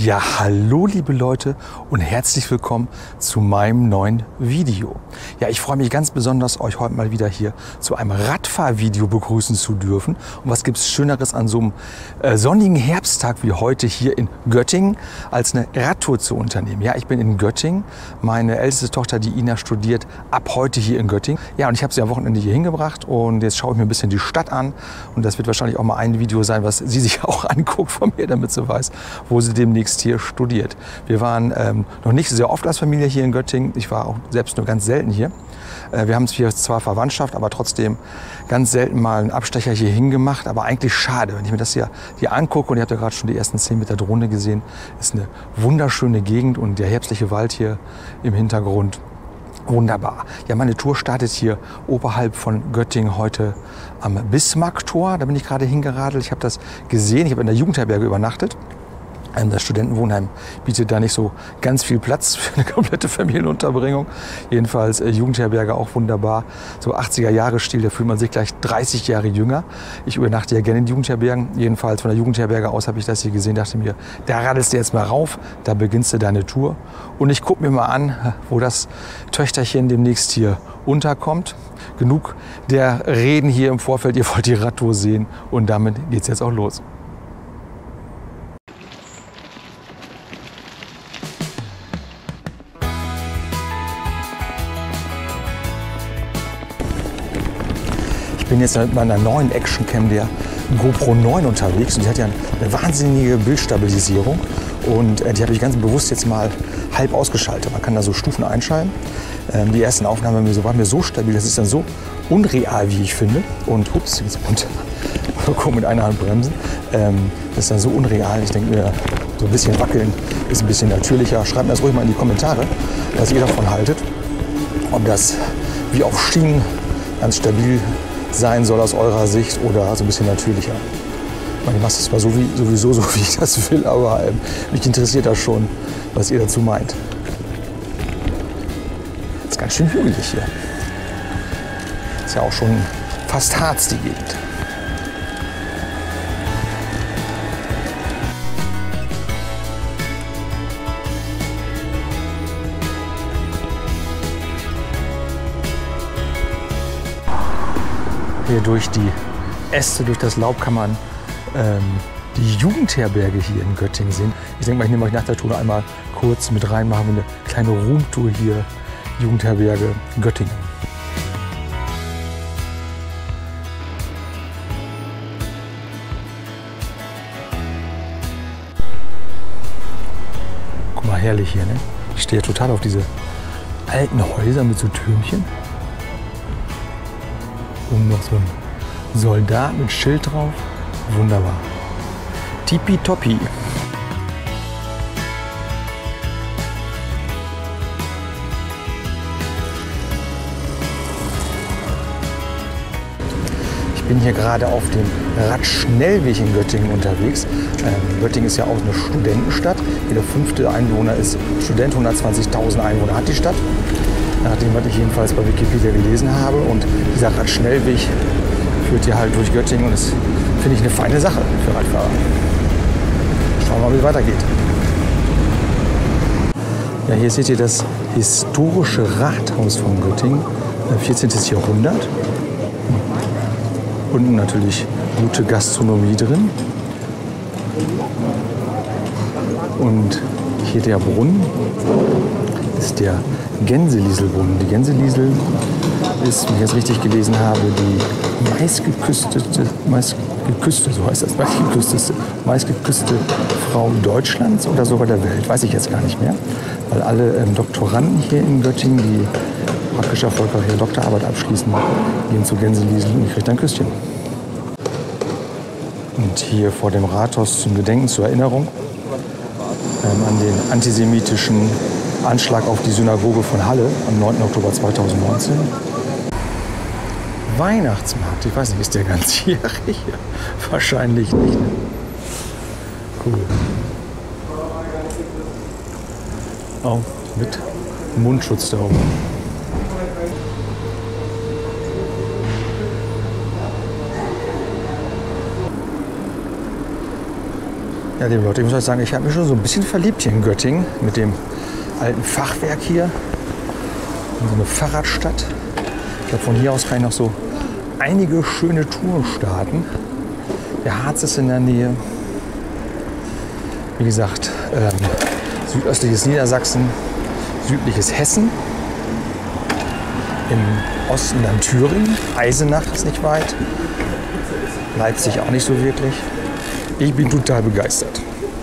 Ja, hallo liebe Leute und herzlich willkommen zu meinem neuen Video. Ja, ich freue mich ganz besonders, euch heute mal wieder hier zu einem Radfahrvideo begrüßen zu dürfen. Und was gibt es Schöneres an so einem sonnigen Herbsttag wie heute hier in Göttingen, als eine Radtour zu unternehmen. Ja, ich bin in Göttingen. Meine älteste Tochter, die Ina, studiert ab heute hier in Göttingen. Ja, und ich habe sie am Wochenende hier hingebracht und jetzt schaue ich mir ein bisschen die Stadt an. Und das wird wahrscheinlich auch mal ein Video sein, was sie sich auch anguckt von mir, damit sie weiß, wo sie demnächst hier studiert. Wir waren noch nicht sehr oft als Familie hier in Göttingen. Ich war auch selbst nur ganz selten hier. Wir haben hier zwar Verwandtschaft, aber trotzdem ganz selten mal einen Abstecher hier hingemacht. Aber eigentlich schade, wenn ich mir das hier angucke. Und ihr habt ja gerade schon die ersten 10 mit der Drohne gesehen. Ist eine wunderschöne Gegend und der herbstliche Wald hier im Hintergrund. Wunderbar. Ja, meine Tour startet hier oberhalb von Göttingen heute am Bismarcktor. Da bin ich gerade hingeradelt. Ich habe das gesehen. Ich habe in der Jugendherberge übernachtet. Das Studentenwohnheim bietet da nicht so ganz viel Platz für eine komplette Familienunterbringung. Jedenfalls Jugendherberge auch wunderbar. So 80er-Jahre-Stil, da fühlt man sich gleich 30 Jahre jünger. Ich übernachte ja gerne in Jugendherbergen. Jedenfalls von der Jugendherberge aus habe ich das hier gesehen, dachte mir, da radelst du jetzt mal rauf, da beginnst du deine Tour. Und ich gucke mir mal an, wo das Töchterchen demnächst hier unterkommt. Genug der Reden hier im Vorfeld, ihr wollt die Radtour sehen und damit geht es jetzt auch los. Ich bin jetzt mit meiner neuen Actioncam, der GoPro 9, unterwegs und die hat ja eine wahnsinnige Bildstabilisierung und die habe ich ganz bewusst jetzt mal halb ausgeschaltet. Man kann da so Stufen einschalten. Die ersten Aufnahmen waren mir so stabil, das ist dann so unreal, wie ich finde. Und ups, jetzt guck mit einer Hand bremsen. Das ist dann so unreal. Ich denke mir, so ein bisschen wackeln ist ein bisschen natürlicher. Schreibt mir das ruhig mal in die Kommentare, was ihr davon haltet. Ob das wie auf Schienen ganz stabil sein soll aus eurer Sicht oder so ein bisschen natürlicher. Ich mache es zwar sowieso so, wie ich das will, aber mich interessiert das schon, was ihr dazu meint. Das ist ganz schön hügelig hier. Ist ja auch schon fast Harz, die Gegend. Hier durch die Äste, durch das Laub kann man die Jugendherberge hier in Göttingen sehen. Ich denke mal, ich nehme euch nach der Tour einmal kurz mit rein, machen wir eine kleine Roomtour hier, Jugendherberge Göttingen. Guck mal, herrlich hier, ne? Ich stehe total auf diese alten Häuser mit so Türmchen. Und noch so ein Soldat mit Schild drauf. Wunderbar. Tippitoppi. Ich bin hier gerade auf dem Radschnellweg in Göttingen unterwegs. Göttingen ist ja auch eine Studentenstadt. Jeder 5. Einwohner ist Student. 120.000 Einwohner hat die Stadt. Nach dem, was ich jedenfalls bei Wikipedia gelesen habe. Und dieser Radschnellweg führt hier halt durch Göttingen und das finde ich eine feine Sache für Radfahrer. Schauen wir mal, wie es weitergeht. Ja, hier seht ihr das historische Rathaus von Göttingen, 14. Jahrhundert. Unten natürlich gute Gastronomie drin. Und hier der Brunnen ist der Gänselieselbrunnen. Die Gänseliesel ist, wenn ich jetzt richtig gelesen habe, die meistgeküsste Frau Deutschlands oder sogar der Welt. Weiß ich jetzt gar nicht mehr. Weil alle Doktoranden hier in Göttingen, die praktisch erfolgreich ihre Doktorarbeit abschließen, gehen zu Gänseliesel und kriegt ein Küsschen. Und hier vor dem Rathaus zum Gedenken, zur Erinnerung an den antisemitischen Anschlag auf die Synagoge von Halle am 9. Oktober 2019. Weihnachtsmarkt, ich weiß nicht, ist der ganzjährig? Wahrscheinlich nicht. Cool. Auch mit Mundschutz da oben. Ja, liebe Leute, ich muss euch sagen, ich habe mich schon so ein bisschen verliebt hier in Göttingen mit dem alten Fachwerk hier. In so eine Fahrradstadt. Ich glaube, von hier aus kann ich noch so einige schöne Touren starten. Der Harz ist in der Nähe. Wie gesagt, südöstliches Niedersachsen, südliches Hessen. Im Osten dann Thüringen. Eisenach ist nicht weit. Leipzig auch nicht so wirklich. Ich bin total begeistert.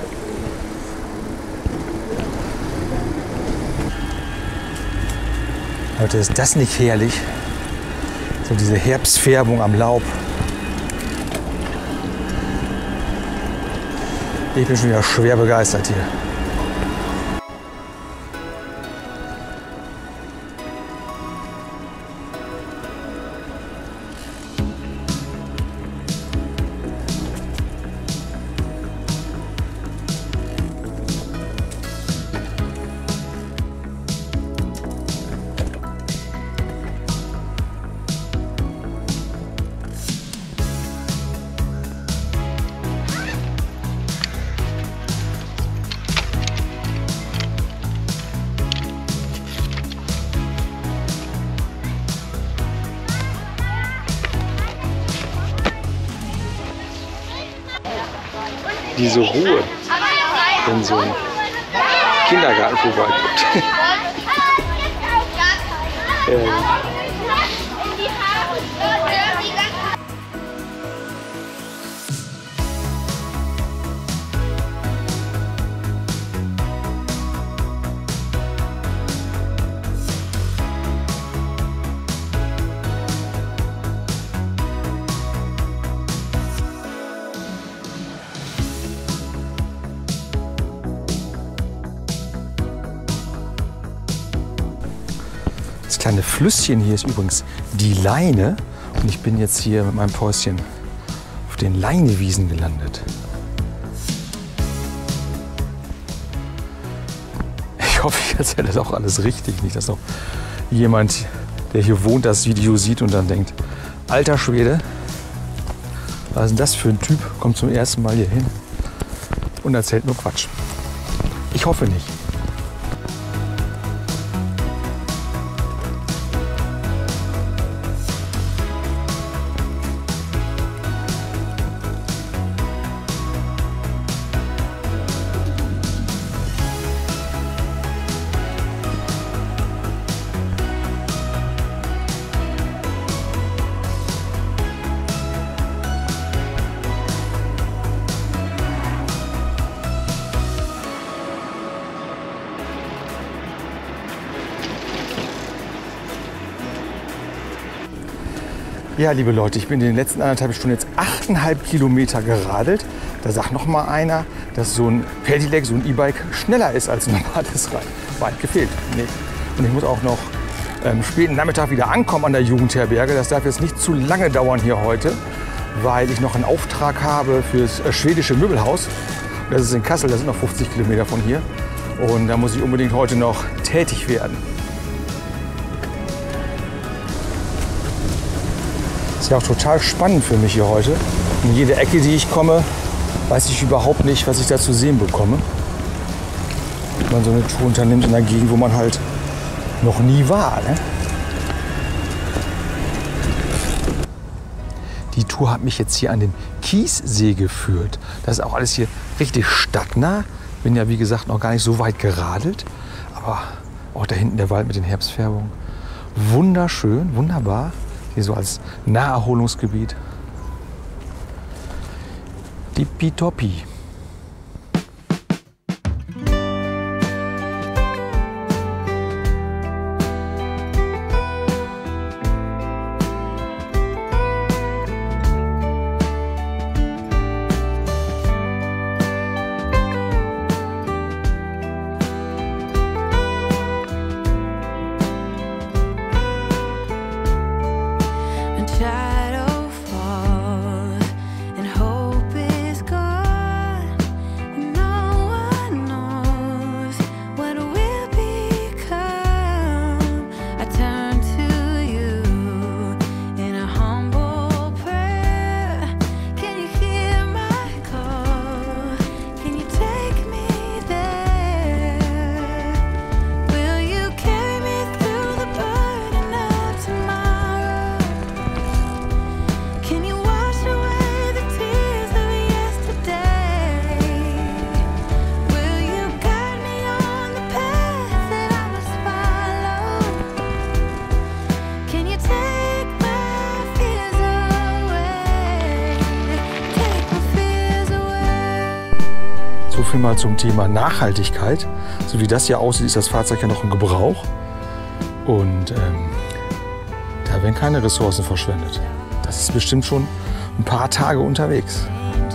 Leute, ist das nicht herrlich? So diese Herbstfärbung am Laub. Ich bin schon wieder schwer begeistert hier. Diese Ruhe, wenn so ein Kindergarten vorbeikommt. Das kleine Flüsschen hier ist übrigens die Leine und ich bin jetzt hier mit meinem Päuschen auf den Leinewiesen gelandet. Ich hoffe, ich erzähle das auch alles richtig, nicht, dass noch jemand, der hier wohnt, das Video sieht und dann denkt, alter Schwede, was ist denn das für ein Typ, kommt zum ersten Mal hier hin und erzählt nur Quatsch. Ich hoffe nicht. Ja, liebe Leute, ich bin in den letzten 1,5 Stunden jetzt 8,5 Kilometer geradelt. Da sagt noch mal einer, dass so ein Pedelec, so ein E-Bike schneller ist als ein normales Rad. Weit gefehlt. Nee. Und ich muss auch noch späten Nachmittag wieder ankommen an der Jugendherberge. Das darf jetzt nicht zu lange dauern hier heute, weil ich noch einen Auftrag habe fürs schwedische Möbelhaus. Das ist in Kassel, das sind noch 50 Kilometer von hier. Und da muss ich unbedingt heute noch tätig werden. Ist ja auch total spannend für mich hier heute. In jede Ecke, die ich komme, weiß ich überhaupt nicht, was ich da zu sehen bekomme. Wenn man so eine Tour unternimmt in einer Gegend, wo man halt noch nie war. Ne? Die Tour hat mich jetzt hier an den Kiessee geführt. Das ist auch alles hier richtig stadtnah. Bin ja wie gesagt noch gar nicht so weit geradelt. Aber auch da hinten der Wald mit den Herbstfärbungen. Wunderschön, wunderbar. Hier so als Naherholungsgebiet. Tippitoppi. Shadow fall and hope is gone. viel mal zum Thema Nachhaltigkeit. So wie das hier aussieht, ist das Fahrzeug ja noch im Gebrauch. Und da werden keine Ressourcen verschwendet. Das ist bestimmt schon ein paar Tage unterwegs.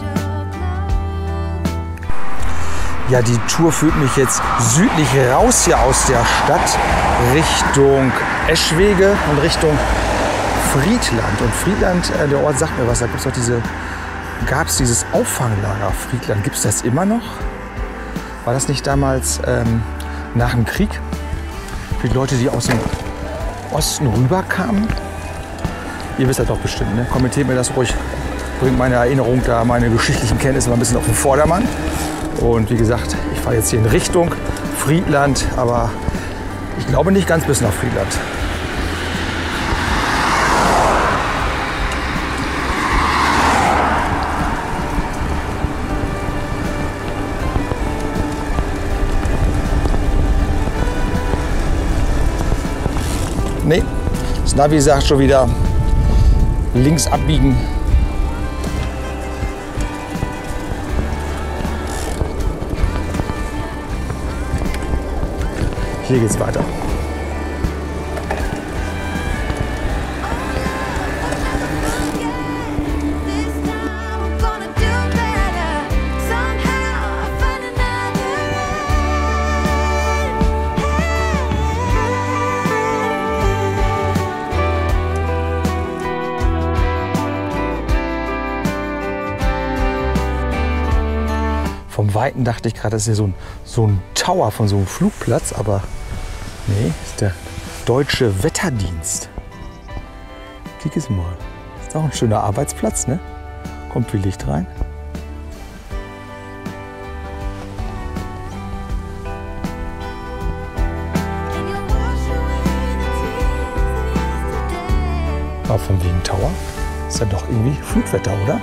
Ja, die Tour führt mich jetzt südlich raus hier aus der Stadt Richtung Eschwege und Richtung Friedland. Und Friedland, der Ort sagt mir was, da gab es dieses Auffanglager Friedland. Gibt es das immer noch? War das nicht damals nach dem Krieg? Für die Leute, die aus dem Osten rüberkamen? Ihr wisst das doch bestimmt, ne? Kommentiert mir das ruhig. Bringt meine Erinnerung da, meine geschichtlichen Kenntnisse mal ein bisschen auf den Vordermann. Und wie gesagt, ich fahre jetzt hier in Richtung Friedland, aber ich glaube nicht ganz bis nach Friedland. Nee, das Navi sagt schon wieder links abbiegen. Hier geht's weiter. Vom Weiten dachte ich gerade, das ist hier so ein Tower von so einem Flugplatz, aber nee, ist der Deutsche Wetterdienst. Kick es mal. Ist auch ein schöner Arbeitsplatz, ne? Kommt viel Licht rein. Aber von wegen Tower ist ja doch irgendwie Flugwetter, oder?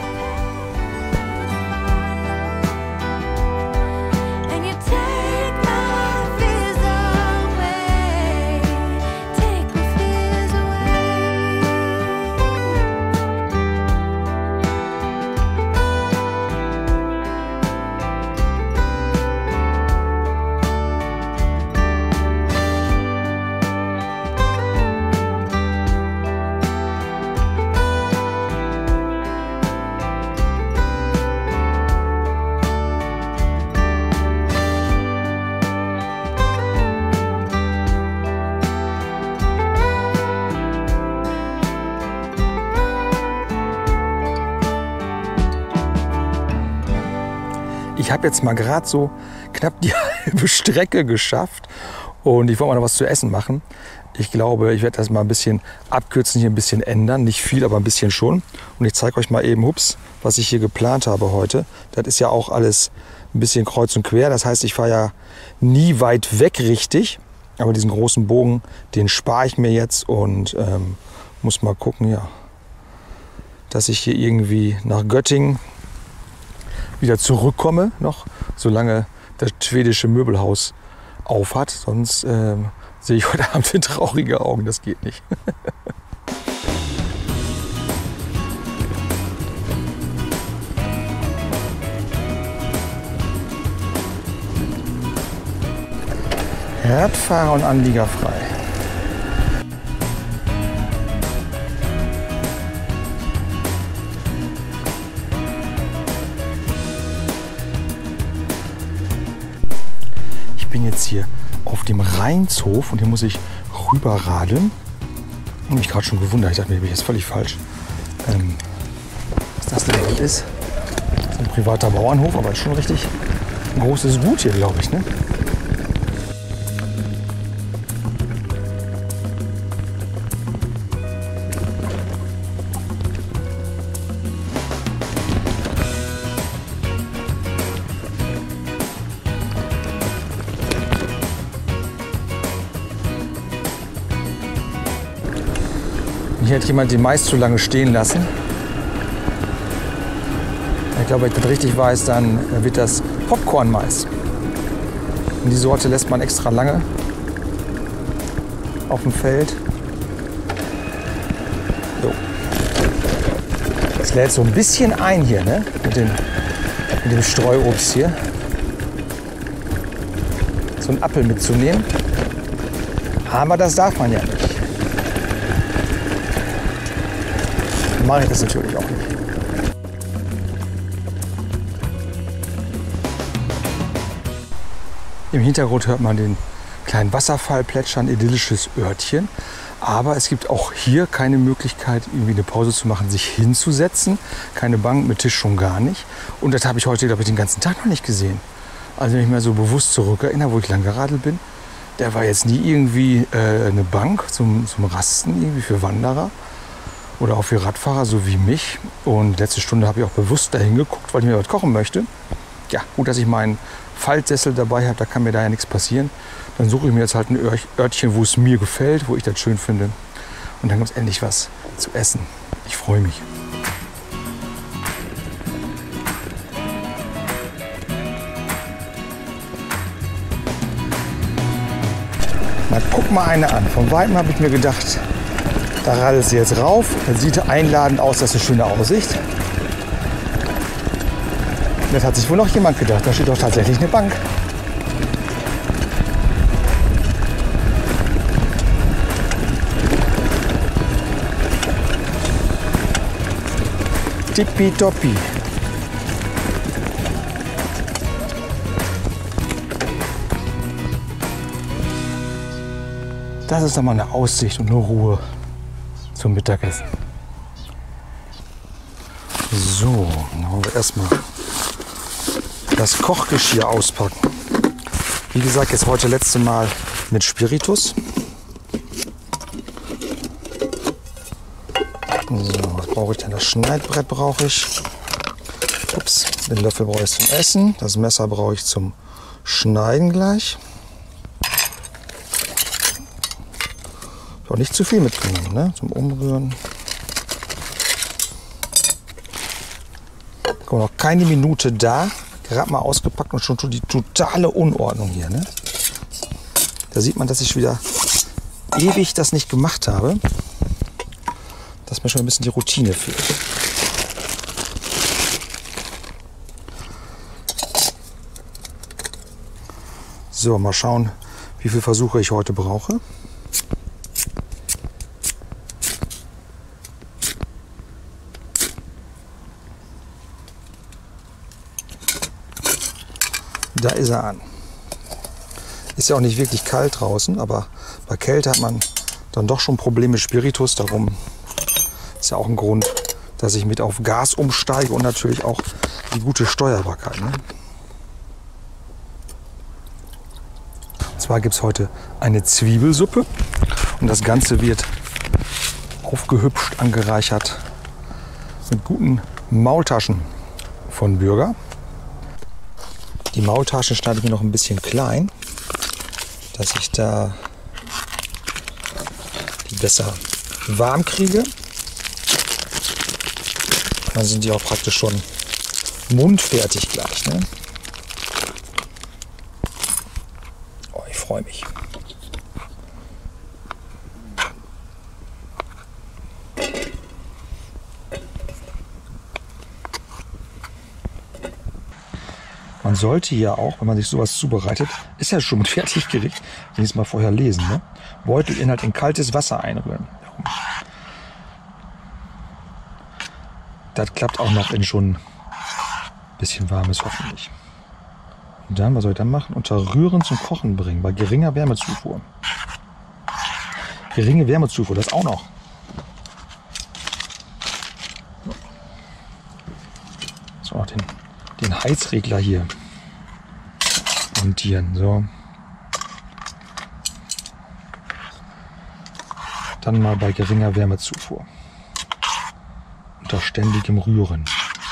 Ich habe jetzt mal gerade so knapp die halbe Strecke geschafft und ich wollte mal noch was zu essen machen. Ich glaube, ich werde das mal ein bisschen abkürzen, hier ein bisschen ändern. Nicht viel, aber ein bisschen schon. Und ich zeige euch mal eben, was ich hier geplant habe heute. Das ist ja auch alles ein bisschen kreuz und quer. Das heißt, ich fahre ja nie weit weg richtig. Aber diesen großen Bogen, den spare ich mir jetzt und muss mal gucken, ja, dass ich hier irgendwie nach Göttingen wieder zurückkomme, noch, solange das schwedische Möbelhaus auf hat. Sonst sehe ich heute Abend in traurige Augen, das geht nicht. Radfahrer und Anlieger frei. Ich bin jetzt hier auf dem Rheinshof und hier muss ich rüberradeln. Ich habe mich gerade schon gewundert, ich dachte mir, ich bin jetzt völlig falsch. Was das denn ist? Das ist ein privater Bauernhof, aber ist schon richtig ein großes Gut hier, glaube ich, ne? Hier hat jemand den Mais zu lange stehen lassen. Ich glaube, wenn ich das richtig weiß, dann wird das Popcorn-Mais. Und die Sorte lässt man extra lange auf dem Feld. So. Das lädt so ein bisschen ein hier, ne? Mit dem Streuobst hier. so einen Apfel mitzunehmen. Aber das darf man ja nicht. Dann mache ich das natürlich auch nicht. Im Hintergrund hört man den kleinen Wasserfall plätschern, idyllisches Örtchen. Aber es gibt auch hier keine Möglichkeit, irgendwie eine Pause zu machen, sich hinzusetzen. Keine Bank mit Tisch, schon gar nicht. Und das habe ich heute, glaube ich, den ganzen Tag noch nicht gesehen. Also wenn ich mir so bewusst zurückerinnere, wo ich lang geradelt bin, der war jetzt nie irgendwie eine Bank zum Rasten irgendwie für Wanderer oder auch für Radfahrer, so wie mich. Und letzte Stunde habe ich auch bewusst dahin geguckt, weil ich mir was kochen möchte. Ja, gut, dass ich meinen Faltsessel dabei habe, da kann mir da ja nichts passieren. Dann suche ich mir jetzt halt ein Örtchen, wo es mir gefällt, wo ich das schön finde. Und dann gibt es endlich was zu essen. Ich freue mich. Na, guck mal eine an. Von weitem habe ich mir gedacht, da radelt sie jetzt rauf. Das sieht einladend aus, das ist eine schöne Aussicht. Das hat sich wohl noch jemand gedacht. Da steht doch tatsächlich eine Bank. Tippitoppi. Das ist doch mal eine Aussicht und eine Ruhe zum Mittagessen. So, dann wollen wir erstmal das Kochgeschirr auspacken. Wie gesagt, jetzt heute letzte Mal mit Spiritus. So, was brauche ich denn? Das Schneidbrett brauche ich. Ups, den Löffel brauche ich zum Essen. Das Messer brauche ich zum Schneiden gleich. Auch nicht zu viel mitgenommen, ne? Zum Umrühren. Guck mal, noch keine Minute da. Gerade mal ausgepackt und schon die totale Unordnung hier. Ne? Da sieht man, dass ich wieder ewig das nicht gemacht habe. Dass mir schon ein bisschen die Routine fehlt. So, mal schauen, wie viele Versuche ich heute brauche. Da ist er an. Ist ja auch nicht wirklich kalt draußen, aber bei Kälte hat man dann doch schon Probleme mit Spiritus. Darum ist ja auch ein Grund, dass ich mit auf Gas umsteige und natürlich auch die gute Steuerbarkeit. Ne? Und zwar gibt es heute eine Zwiebelsuppe und das Ganze wird aufgehübscht, angereichert mit guten Maultaschen von Bürger. Die Maultaschen schneide ich mir noch ein bisschen klein, dass ich da die besser warm kriege. Dann sind die auch praktisch schon mundfertig gleich. Ne? Oh, ich freue mich. Man sollte ja auch, wenn man sich sowas zubereitet, ist ja schon mit Fertiggericht, wenn ich es mal vorher lesen, ne? Beutelinhalt in kaltes Wasser einrühren. Das klappt auch noch in schon ein bisschen warmes, hoffentlich. Und dann, was soll ich dann machen? Unter Rühren zum Kochen bringen, bei geringer Wärmezufuhr. Geringe Wärmezufuhr, das auch noch. So, auch den Heizregler hier montieren. So. Dann mal bei geringer Wärmezufuhr. Unter ständigem Rühren.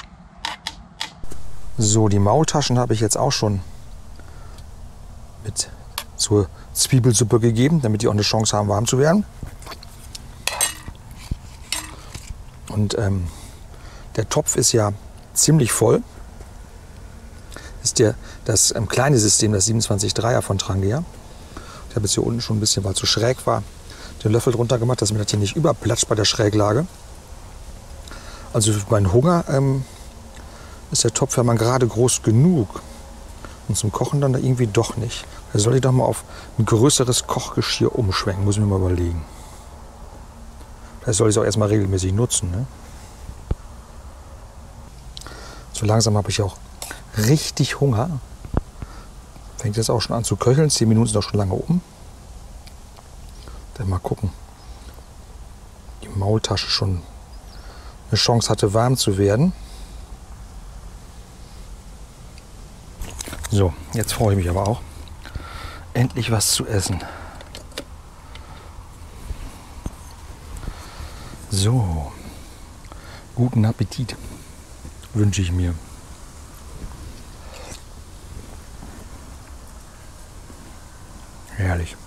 So, die Maultaschen habe ich jetzt auch schon mit zur Zwiebelsuppe gegeben, damit die auch eine Chance haben, warm zu werden. Und der Topf ist ja ziemlich voll. Ist das kleine System, das 27-3er von Trangia. Ich habe jetzt hier unten schon ein bisschen, weil es so schräg war, den Löffel drunter gemacht, dass mir das hier nicht überplatscht bei der Schräglage. Also für meinen Hunger ist der Topf ja mal gerade groß genug. Und zum Kochen dann da irgendwie doch nicht. Da soll ich doch mal auf ein größeres Kochgeschirr umschwenken, muss ich mir mal überlegen. Das soll ich auch erstmal regelmäßig nutzen. Ne? So langsam habe ich auch richtig Hunger. Fängt jetzt auch schon an zu köcheln. 10 Minuten sind auch schon lange um. Dann mal gucken. Die Maultasche schon eine Chance hatte, warm zu werden. So, jetzt freue ich mich aber auch. Endlich was zu essen. So, guten Appetit wünsche ich mir. Herrlich.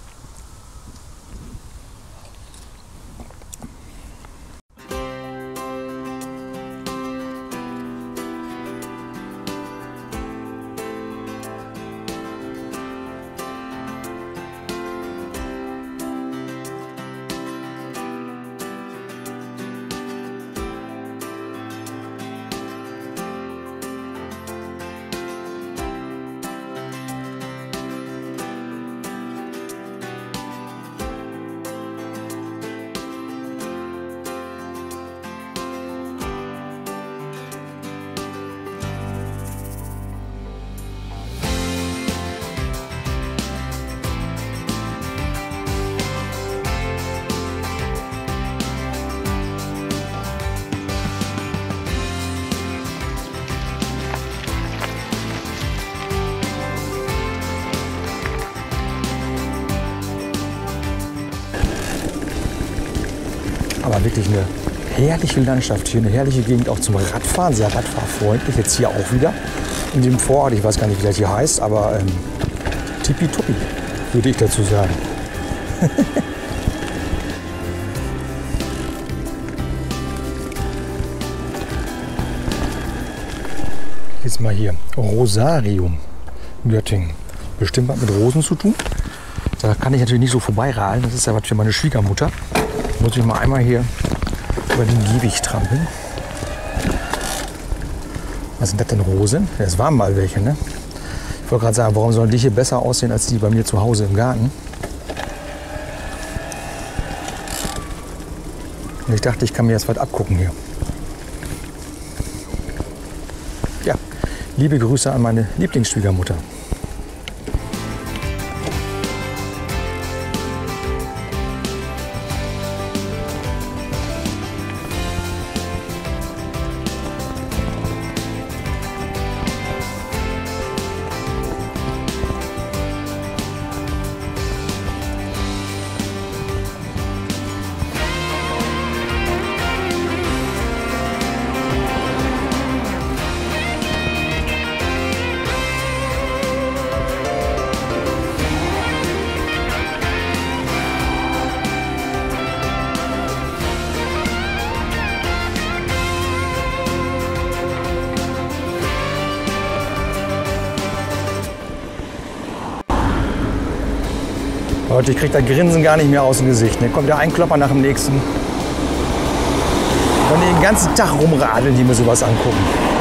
Aber wirklich eine herrliche Landschaft hier, eine herrliche Gegend auch zum Radfahren, sehr radfahrfreundlich. Jetzt hier auch wieder in dem Vorort, ich weiß gar nicht, wie das hier heißt, aber tippitoppi, würde ich dazu sagen. Jetzt mal hier, Rosarium, Göttingen. Bestimmt was mit Rosen zu tun. Da kann ich natürlich nicht so vorbeiradeln, das ist ja was für meine Schwiegermutter. Muss ich mal einmal hier über den Gehweg trampeln. Was sind das denn, Rosen? Das waren mal welche, ne? Ich wollte gerade sagen, warum sollen die hier besser aussehen als die bei mir zu Hause im Garten? Und ich dachte, ich kann mir jetzt was abgucken hier. Ja, liebe Grüße an meine Lieblingsschwiegermutter. Leute, ich kriege das Grinsen gar nicht mehr aus dem Gesicht. Ne? Kommt ja ein Klopper nach dem nächsten. Und den ganzen Tag rumradeln, die mir sowas angucken.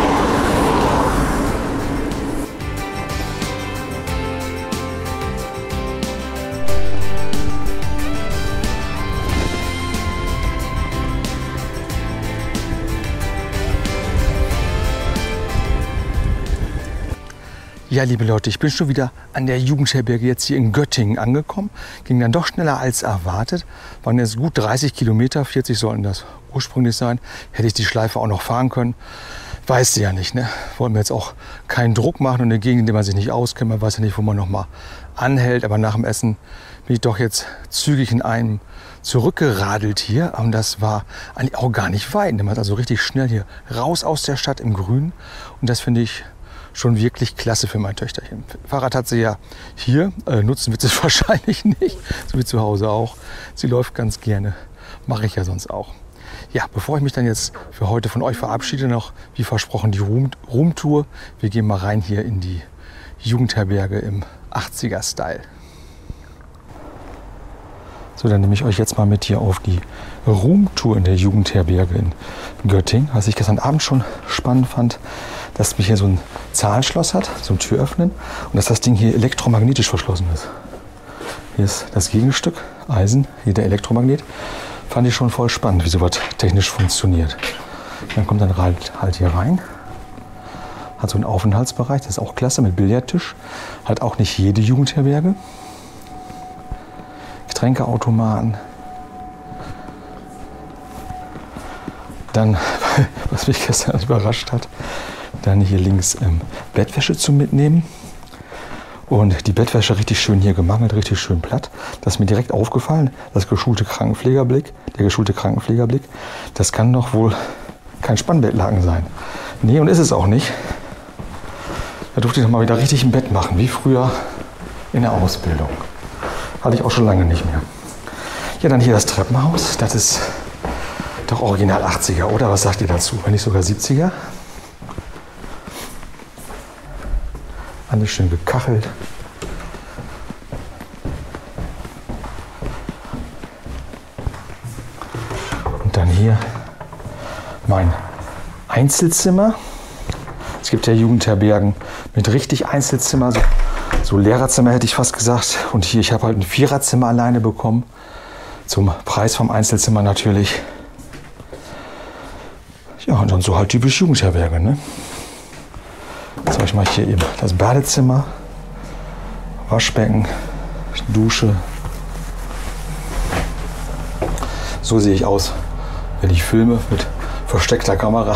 Ja, liebe Leute, ich bin schon wieder an der Jugendherberge jetzt hier in Göttingen angekommen. Ging dann doch schneller als erwartet. Waren jetzt gut 30 Kilometer, 40 sollten das ursprünglich sein. Hätte ich die Schleife auch noch fahren können. Weißt du ja nicht, ne? Wollen wir jetzt auch keinen Druck machen und eine Gegend, in der man sich nicht auskennt. Man weiß ja nicht, wo man noch mal anhält. Aber nach dem Essen bin ich doch jetzt zügig in einem zurückgeradelt hier. Und das war eigentlich auch gar nicht weit. Man ist also richtig schnell hier raus aus der Stadt im Grün. Und das finde ich schon wirklich klasse für mein Töchterchen. Fahrrad hat sie ja hier, nutzen wird sie es wahrscheinlich nicht, so wie zu Hause auch. Sie läuft ganz gerne, mache ich ja sonst auch. Ja, bevor ich mich dann jetzt für heute von euch verabschiede, noch wie versprochen die Roomtour. Wir gehen mal rein hier in die Jugendherberge im 80er-Style. So, dann nehme ich euch jetzt mal mit hier auf die Roomtour in der Jugendherberge in Göttingen. Was ich gestern Abend schon spannend fand, dass mich hier so ein Zahlenschloss hat, so ein Türöffnen und dass das Ding hier elektromagnetisch verschlossen ist. Hier ist das Gegenstück, Eisen, hier der Elektromagnet. Fand ich schon voll spannend, wie sowas technisch funktioniert. Dann kommt dann halt hier rein. Hat so einen Aufenthaltsbereich, das ist auch klasse, mit Billardtisch. Hat auch nicht jede Jugendherberge. Getränkeautomaten. Dann, was mich gestern überrascht hat, dann hier links Bettwäsche zum Mitnehmen. Und die Bettwäsche richtig schön hier gemangelt, richtig schön platt. Das ist mir direkt aufgefallen, der geschulte Krankenpflegerblick, das kann doch wohl kein Spannbettlaken sein. Nee, und ist es auch nicht. Da durfte ich noch mal wieder richtig ein Bett machen, wie früher in der Ausbildung. Hatte ich auch schon lange nicht mehr. Ja, dann hier das Treppenhaus. Das ist doch original 80er, oder? Was sagt ihr dazu? Wenn nicht sogar 70er? Alles schön gekachelt. Und dann hier mein Einzelzimmer. Es gibt ja Jugendherbergen mit richtig Einzelzimmer, so Lehrerzimmer hätte ich fast gesagt. Und hier, ich habe halt ein Viererzimmer alleine bekommen. Zum Preis vom Einzelzimmer natürlich. Ja, und dann so halt typisch Jugendherberge, ne? Jetzt ich mal hier eben das Badezimmer, Waschbecken, Dusche. So sehe ich aus, wenn ich filme mit versteckter Kamera.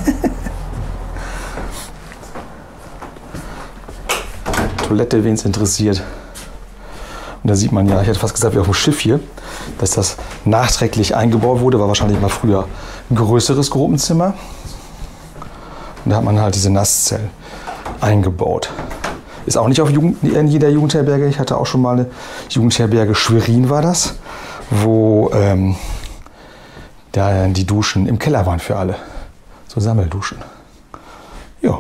Toilette, wen es interessiert. Und da sieht man ja, ich hätte fast gesagt, wie auf dem Schiff hier, dass das nachträglich eingebaut wurde, war wahrscheinlich mal früher ein größeres Gruppenzimmer. Und da hat man halt diese Nasszellen eingebaut. Ist auch nicht in jeder Jugendherberge. Ich hatte auch schon mal eine Jugendherberge, Schwerin war das, wo da die Duschen im Keller waren für alle. So Sammelduschen. Ja.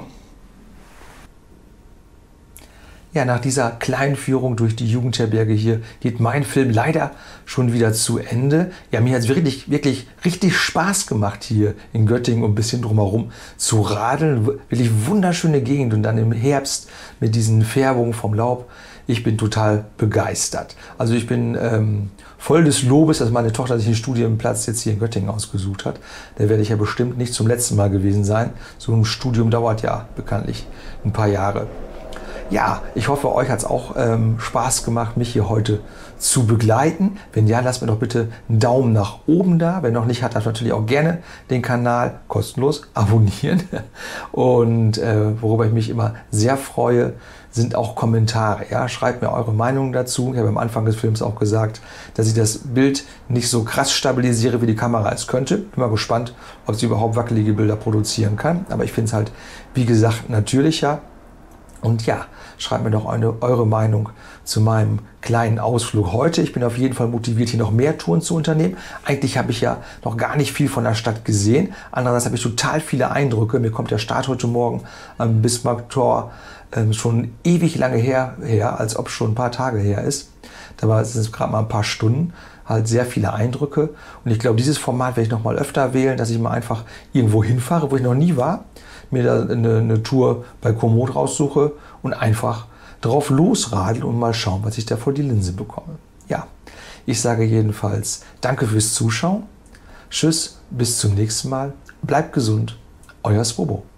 Ja, nach dieser kleinen Führung durch die Jugendherberge hier geht mein Film leider schon wieder zu Ende. Ja, mir hat es wirklich richtig Spaß gemacht, hier in Göttingen und ein bisschen drumherum zu radeln. Wirklich wunderschöne Gegend und dann im Herbst mit diesen Färbungen vom Laub. Ich bin total begeistert. Also ich bin voll des Lobes, dass meine Tochter sich einen Studienplatz jetzt hier in Göttingen ausgesucht hat. Da werde ich ja bestimmt nicht zum letzten Mal gewesen sein. So ein Studium dauert ja bekanntlich ein paar Jahre. Ja, ich hoffe, euch hat es auch Spaß gemacht, mich hier heute zu begleiten. Wenn ja, lasst mir doch bitte einen Daumen nach oben da. Wer noch nicht hat, darf natürlich auch gerne den Kanal kostenlos abonnieren. Und worüber ich mich immer sehr freue, sind auch Kommentare. Ja, schreibt mir eure Meinung dazu. Ich habe am Anfang des Films auch gesagt, dass ich das Bild nicht so krass stabilisiere, wie die Kamera es könnte. Bin mal gespannt, ob sie überhaupt wackelige Bilder produzieren kann. Aber ich finde es halt, wie gesagt, natürlicher. Und ja, schreibt mir doch eure Meinung zu meinem kleinen Ausflug heute. Ich bin auf jeden Fall motiviert, hier noch mehr Touren zu unternehmen. Eigentlich habe ich ja noch gar nicht viel von der Stadt gesehen. Andererseits habe ich total viele Eindrücke. Mir kommt der Start heute Morgen am Bismarcktor schon ewig lange her, als ob es schon ein paar Tage her ist. Da war es gerade mal ein paar Stunden. Halt sehr viele Eindrücke. Und ich glaube, dieses Format werde ich noch mal öfter wählen, dass ich mal einfach irgendwo hinfahre, wo ich noch nie war, mir da eine Tour bei Komoot raussuche und einfach drauf losradeln und mal schauen, was ich da vor die Linse bekomme. Ja, ich sage jedenfalls danke fürs Zuschauen. Tschüss, bis zum nächsten Mal. Bleibt gesund. Euer Swobo.